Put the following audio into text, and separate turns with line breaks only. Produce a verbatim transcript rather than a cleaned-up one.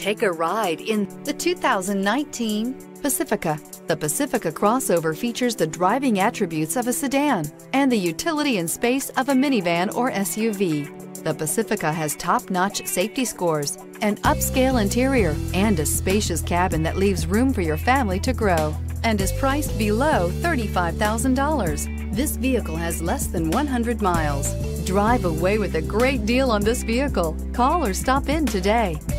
Take a ride in the two thousand nineteen Pacifica. The Pacifica crossover features the driving attributes of a sedan and the utility and space of a minivan or S U V. The Pacifica has top-notch safety scores, an upscale interior, and a spacious cabin that leaves room for your family to grow, and is priced below thirty-five thousand dollars. This vehicle has less than one hundred miles. Drive away with a great deal on this vehicle. Call or stop in today.